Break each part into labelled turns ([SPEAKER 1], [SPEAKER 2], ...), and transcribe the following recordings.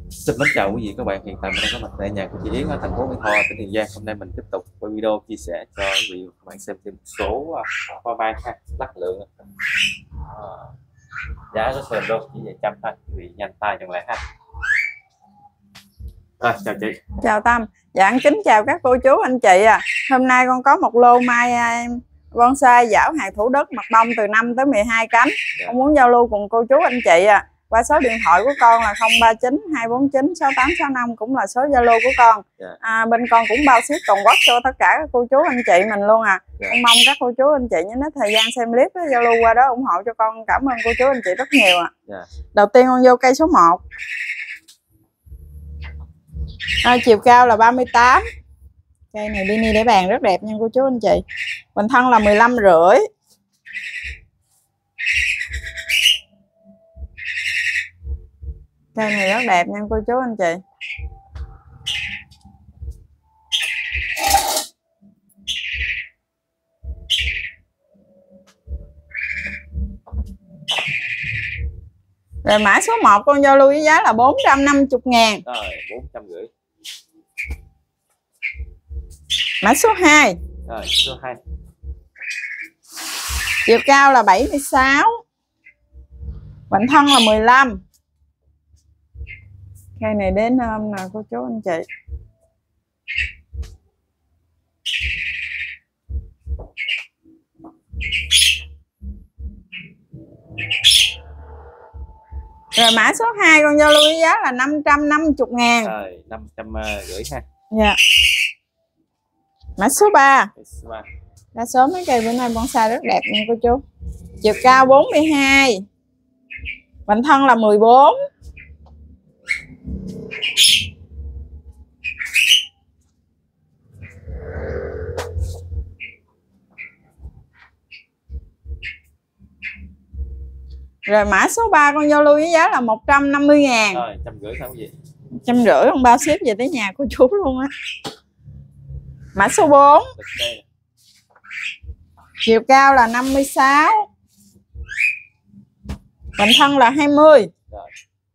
[SPEAKER 1] Xin mến chào quý vị các bạn, hiện tại mình đang có mặt tại nhà của chị Yến ở thành phố Mỹ Tho, tỉnh Tiền Giang. Hôm nay mình tiếp tục quay video chia sẻ cho quý vị và các bạn xem thêm một số hoa ban ha, lắc lượng. Giá rất là đô, chỉ vài trăm thôi, quý vị nhanh tay chọn lại ha. Rồi, chào chị.
[SPEAKER 2] Chào Tâm. Dạ, kính chào các cô chú anh chị Hôm nay con có một lô mai bonsai giảo hạt Thủ Đức, mặt bông từ 5 tới 12 cánh. Con muốn giao lưu cùng cô chú anh chị qua số điện thoại của con là 039 249 6865, cũng là số Zalo của con. Bên con cũng bao ship toàn quốc cho tất cả các cô chú anh chị mình luôn Con mong các cô chú anh chị nhớ hết thời gian xem clip giao lưu qua đó ủng hộ cho con. Cảm ơn cô chú anh chị rất nhiều Đầu tiên con vô cây số 1. Chiều cao là 38. Cây này mini để bàn rất đẹp nha cô chú anh chị. Bình thân là 15,5. Cây này rất đẹp nha cô chú anh chị. Rồi mã số 1 con giao lưu với giá là 450.000.
[SPEAKER 1] Rồi 450.
[SPEAKER 2] Mã số 2.
[SPEAKER 1] Rồi số 2.
[SPEAKER 2] Chiều cao là 76. Bệnh thân là 15. Cây này đến hôm nè cô chú anh chị. Rồi mã số 2 con giao lưu với giá là 550.000.
[SPEAKER 1] Rồi 550 ha.
[SPEAKER 2] Dạ. Mã số 3.
[SPEAKER 1] Số 3.
[SPEAKER 2] Đa số mấy cây bữa nay bonsai rất đẹp nha cô chú. Chiều cao 42. Bệnh thân là 14. Rồi mã số 3 con giao lưu với giá là 150.000.
[SPEAKER 1] Rồi 150 không gì?
[SPEAKER 2] 150 con bao ship về tới nhà cô chú luôn Mã số 4. Chiều cao là 56. Bệnh thân là 20.
[SPEAKER 1] Rồi.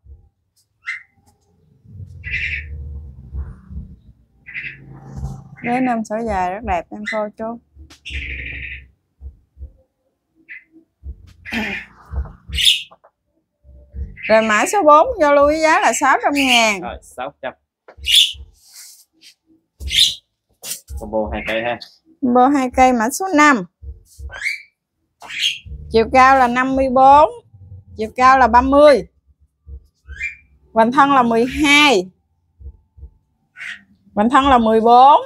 [SPEAKER 2] Đến năm sợi dài rất đẹp em cô chú. Rồi mã số 4 giao lưu với giá là 600.000.
[SPEAKER 1] Rồi 600. Combo 2 cây ha.
[SPEAKER 2] Combo 2 cây mã số 5. Chiều cao là 54. Chiều cao là 30. Bệnh thân là 12. Bệnh thân là 14.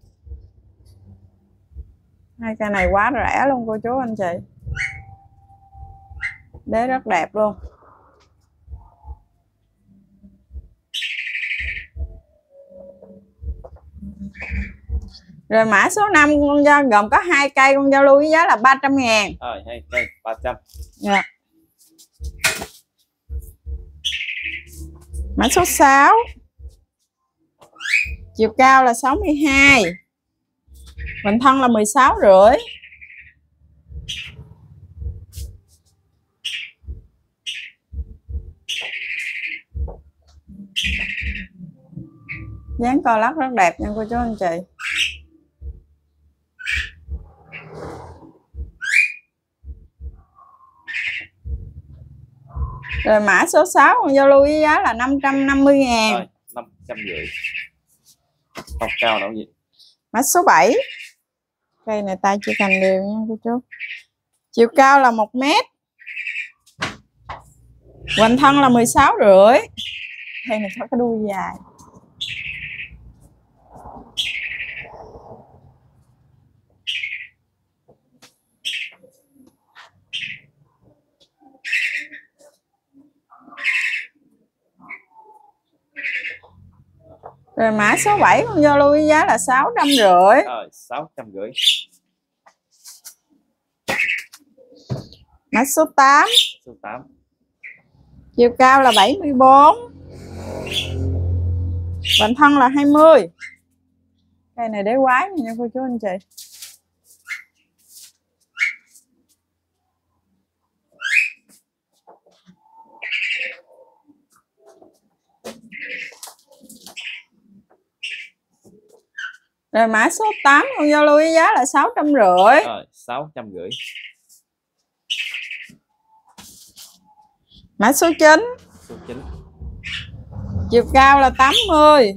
[SPEAKER 2] Hai cây này quá rẻ luôn cô chú anh chị. Đế rất đẹp luôn. Rồi mã số 5 con gồm có 2 cây con giao lưu với giá là 300.000.
[SPEAKER 1] Rồi 2 cây 300.
[SPEAKER 2] Dạ. Mã số 6. Chiều cao là 62. Bệnh thân là 16,5. Dáng co lắc rất đẹp nha cô chú anh chị. Rồi mã số 6 con giao lưu với giá là 550.000.
[SPEAKER 1] Rồi 550. Không cao đâu gì.
[SPEAKER 2] Mã số 7. Cây này tay chỉ cành đều nha cô chú. Chiều cao là 1 mét. Hoành thân là 16,5. Cây này có cái đuôi dài. Rồi mã số 7 con giao lưu với giá là 650.
[SPEAKER 1] Rồi 650.
[SPEAKER 2] Mã số 8.
[SPEAKER 1] Số 8.
[SPEAKER 2] Chiều cao là 74. Bệnh thân là 20. Cây này đế quái nha cô chú anh chị. Rồi mã số 8 con giao lưu với giá là 650.
[SPEAKER 1] Rồi 650.
[SPEAKER 2] Mã số 9.
[SPEAKER 1] Số 9.
[SPEAKER 2] Chiều cao là 80.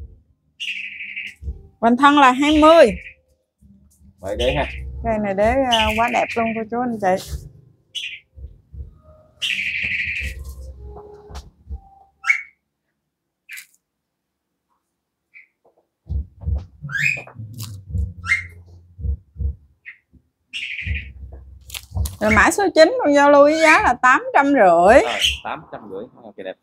[SPEAKER 2] Hoành thân là 20.
[SPEAKER 1] Vậy đấy ha.
[SPEAKER 2] Cây này đế quá đẹp luôn cô chú anh chị. Rồi mã số 9 con giao lưu với giá là 850.
[SPEAKER 1] Rồi 850. Ok đẹp.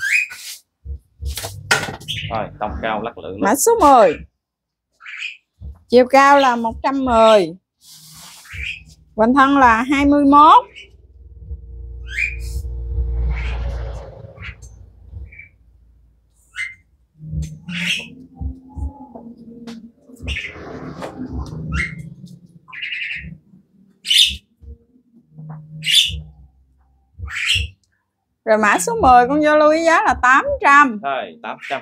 [SPEAKER 1] Rồi tông cao lắc lư.
[SPEAKER 2] Mã số 10. Chiều cao là 110. Hoành thân là 21. Rồi mã số 10 con giao lưu với giá là 800.
[SPEAKER 1] Rồi 800.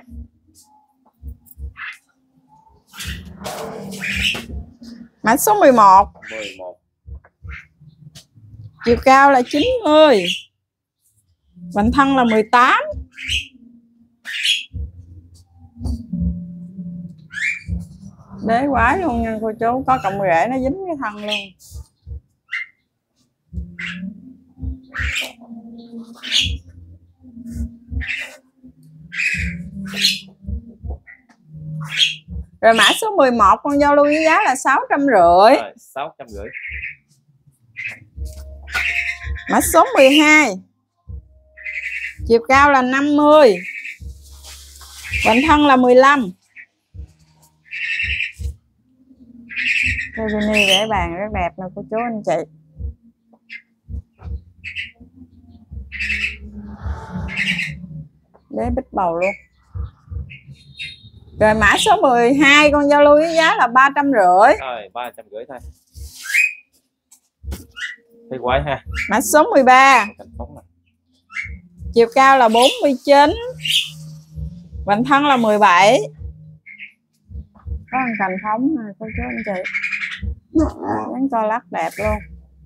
[SPEAKER 2] Mã số 11.
[SPEAKER 1] 11.
[SPEAKER 2] Chiều cao là 90. Hoành thân là 18. Đế quái luôn nha cô chú, có cọng rễ nó dính cái thân luôn. Rồi mã số 11 con giao lưu với giá là 650.
[SPEAKER 1] Rồi 650.
[SPEAKER 2] Mã số 12. Chiều cao là 50. Hoành thân là 15. Cây vini vẽ bàn rất đẹp nè cô chú anh chị. Đế bích bầu luôn. Rồi mã số 12 con giao lưu với giá là 350.
[SPEAKER 1] Rồi 350 thôi. Thấy quái ha.
[SPEAKER 2] Mã số 13. Chiều cao là 49. Hoành thân là 17. Có một cành phóng nè cô chú anh chị. Dáng co lắc đẹp luôn.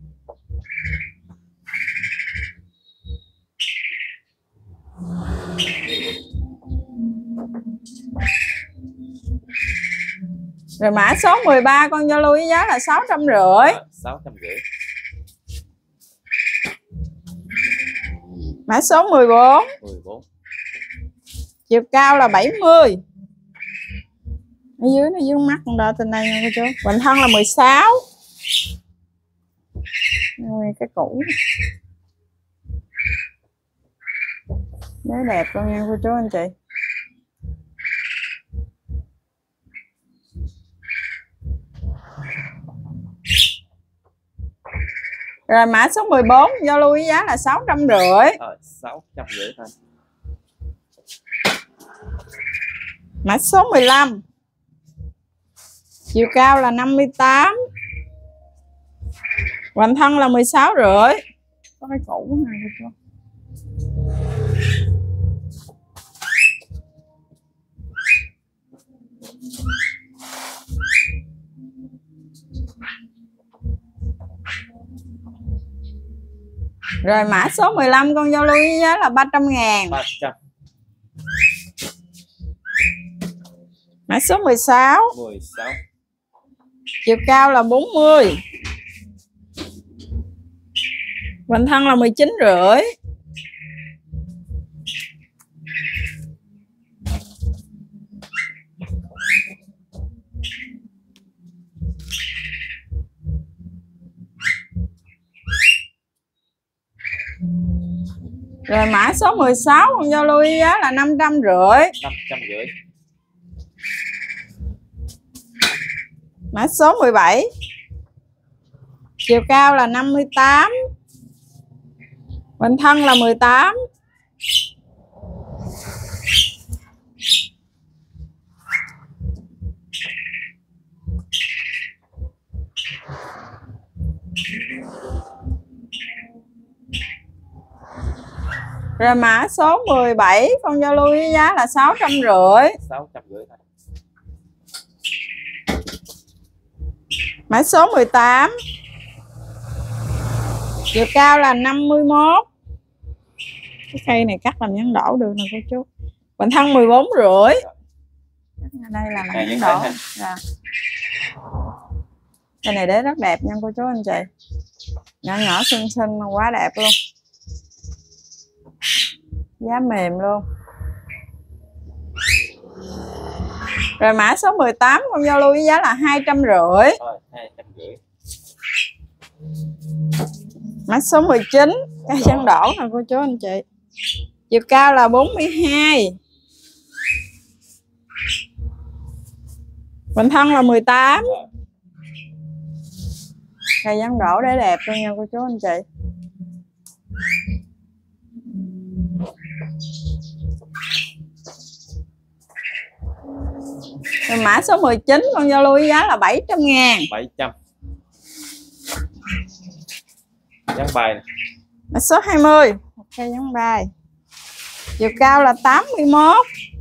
[SPEAKER 2] Rồi mã số 13 con giao lưu với giá là 650.
[SPEAKER 1] 650.
[SPEAKER 2] Mã số 14.
[SPEAKER 1] 14.
[SPEAKER 2] Chiều cao là 70. Ở dưới nó dưới mắt con đo trên đây nha cô chú. Hoành thân là 16. Ôi, cái cũ. Đế đẹp luôn nha cô chú anh chị. Rồi mã số 14 giao lưu với giá là 650.
[SPEAKER 1] Rồi 650 thôi.
[SPEAKER 2] Mã số 15. Chiều cao là 58. Hoành thân là 16,5. Có cái cũ này không? Rồi mã số 15 con giao lưu với giá là 300.000.
[SPEAKER 1] 300.
[SPEAKER 2] Mã số 16.
[SPEAKER 1] 16.
[SPEAKER 2] Chiều cao là 40. Hoành thân là 19,5. Rồi mã số 16 con giao lưu với giá là 550.
[SPEAKER 1] 550.
[SPEAKER 2] Mã số 17. Chiều cao là 58. Hoành thân là 18. Rồi mã số 17 con giao lưu với giá là 650.
[SPEAKER 1] 650 thôi.
[SPEAKER 2] Mã số 18. Chiều cao là 51. Cái cây này cắt làm nhắn đổ được nè cô chú. Bình thân 14,5. Đây là làm nhắn đổ. Dạ. Cây này đế rất đẹp nha cô chú anh chị. Nhỏ nhỏ xinh xinh mà quá đẹp luôn. Giá mềm luôn. Rồi mã số 18 con giao lưu với giá là 250.
[SPEAKER 1] 250.
[SPEAKER 2] Mã số 19 cây trắng đỏ nè cô chú anh chị. Chiều cao là 42. Bình thân là 18. Cây trắng đỏ để đẹp luôn nha cô chú anh chị. Rồi mã số 19 con giao lưu với giá là 700.000.
[SPEAKER 1] 700. Dán bài này.
[SPEAKER 2] Mã số 20 một cây dán bài. Chiều cao là 81.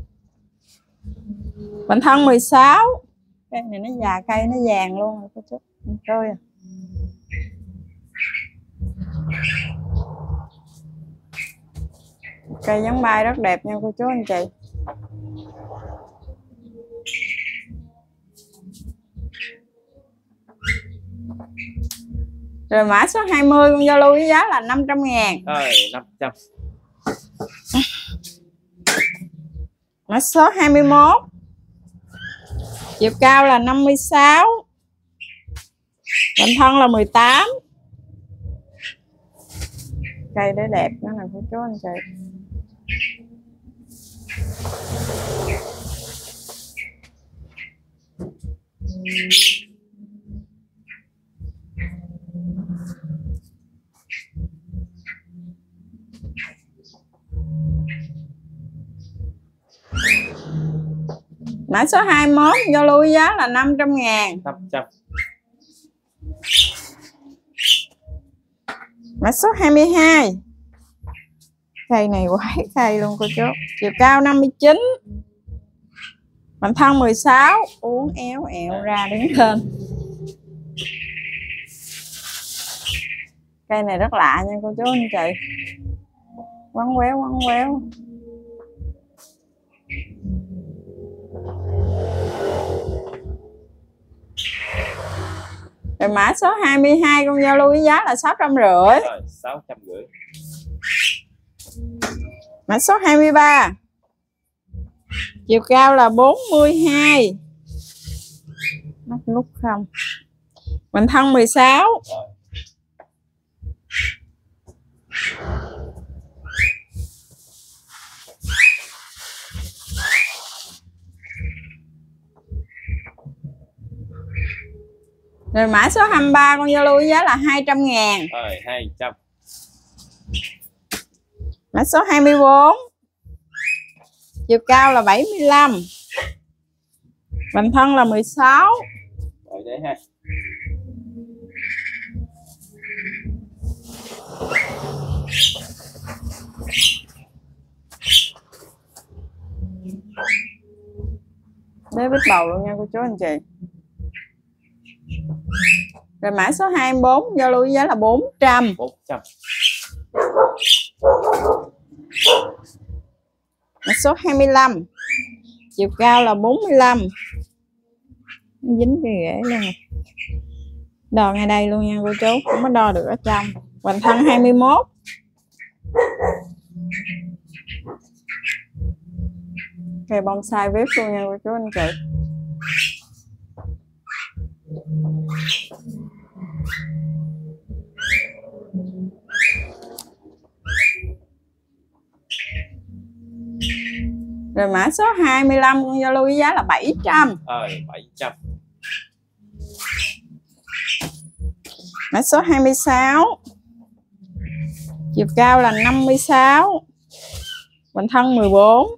[SPEAKER 2] Bình thân 16. Cây này nó già, cây nó vàng luôn rồi cô chú. Coi à. Cây dán bài rất đẹp nha cô chú anh chị. Rồi mã số 20 con giao lưu với giá là 500.000.
[SPEAKER 1] Rồi 500.
[SPEAKER 2] Mã số 21. Chiều cao là 56. Bình thân là 18. Cây để đẹp nữa nè cô chú anh chị. Mã số 21 giao lưu giá là 500.000.
[SPEAKER 1] 500.
[SPEAKER 2] Mã số 22. Cây này quá cây luôn cô chú. Chiều cao 59. Bình thân 16. Uốn éo ẹo ra đứng lên. Cây này rất lạ nha cô chú anh chị. Quấn quéo quấn quéo. Rồi mã số 22 con giao lưu với giá là 650.
[SPEAKER 1] Rồi 650.
[SPEAKER 2] Mã số 23. Chiều cao là 42. Mắt lúc không. Bình thân 16. Rồi mã số 23 con giao lưu với giá là 200.000.
[SPEAKER 1] Rồi 200.
[SPEAKER 2] Mã số 24. Chiều cao là 75. Bình thân là 16.
[SPEAKER 1] Rồi đấy ha.
[SPEAKER 2] Đế bít bầu luôn nha cô chú anh chị. Rồi mã số 24 giao lưu với giá là 400.
[SPEAKER 1] 400.
[SPEAKER 2] Mã số 25. Chiều cao là 45. Nó dính cái ghế luôn rồi. Đo ngay đây luôn nha cô chú, không có đo được ở trong. Bình thân 21. Cây bonsai vip luôn nha cô chú anh chị. Rồi mã số 25 con giao lưu với giá là 700.
[SPEAKER 1] Rồi 700.
[SPEAKER 2] Mã số 26. Chiều cao là 56. Bình thân 14.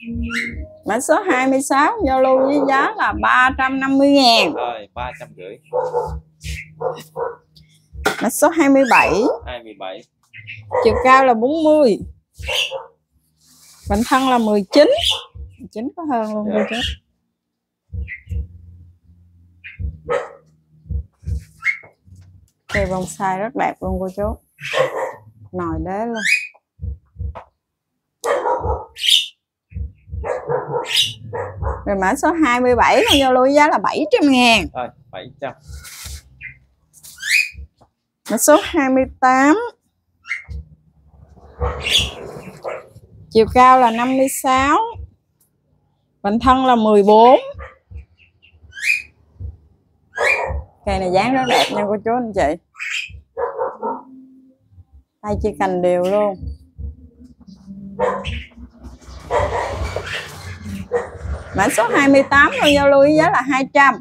[SPEAKER 2] Mã số 26 giao lưu với giá là 350.000.
[SPEAKER 1] Rồi 350.
[SPEAKER 2] Mã số 27 chiều cao là 40, bản thân là 19 có hơn luôn cô chú. Cây bonsai rất đẹp luôn cô chú, nồi đế luôn. Rồi mã số 27 con giao lưu giá là 700.000.
[SPEAKER 1] Rồi 700.
[SPEAKER 2] Mã số 28 chiều cao là 56, bản thân là 14. Cây này dáng rất đẹp nha cô chú anh chị, tay chỉ cành đều luôn. Mã số 28 con giao lưu với giá là 200.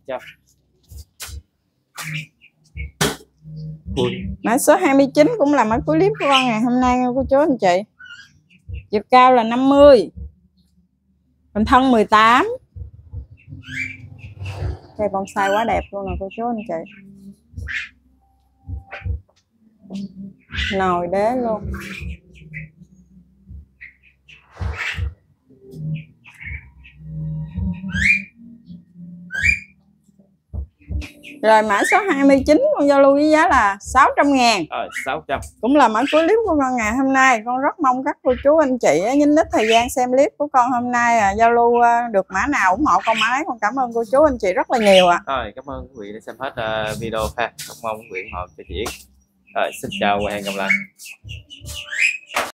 [SPEAKER 2] Mã số 29 cũng là mã cuối clip của con ngày hôm nay nha cô chú anh chị. Chiều cao là 50, bản thân 18. Cây bonsai quá đẹp luôn nè cô chú anh chị, nồi đế luôn. Rồi mã số 29 con giao lưu với giá là 600.000.
[SPEAKER 1] Rồi 600.
[SPEAKER 2] Cũng là mã cuối clip của con ngày hôm nay. Con rất mong các cô chú anh chị nhín ít thời gian xem clip của con hôm nay giao lưu được mã nào ủng hộ con mã ấy. Con cảm ơn cô chú anh chị rất là nhiều ạ.
[SPEAKER 1] Rồi cảm ơn quý vị đã xem hết video ha. Mong quý vị ủng hộ cho chị Yến. Rồi xin chào và hẹn gặp lại.